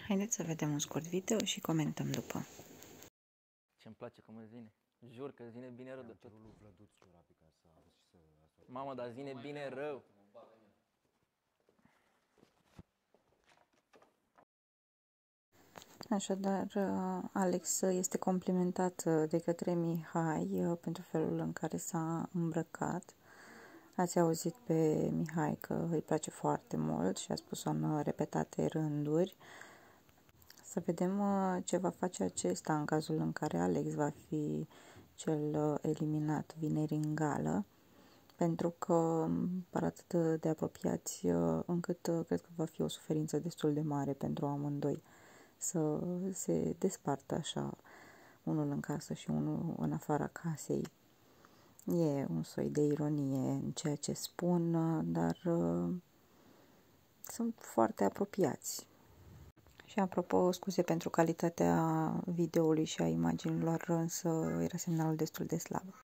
Haideți să vedem un scurt video și comentăm după. Ce-mi place cum îți vine. Jur că îți vine bine rău de tot. Mamă, dar îți vine bine rău. Așadar, Alex este complimentat de către Mihai pentru felul în care s-a îmbrăcat. Ați auzit pe Mihai că îi place foarte mult și a spus-o în repetate rânduri. Să vedem ce va face acesta în cazul în care Alex va fi cel eliminat vineri în gală, pentru că par atât de apropiați încât cred că va fi o suferință destul de mare pentru amândoi să se despartă așa, unul în casă și unul în afara casei. E un soi de ironie în ceea ce spun, dar sunt foarte apropiați. Și apropo, scuze pentru calitatea videoului și a imaginilor, însă era semnalul destul de slab.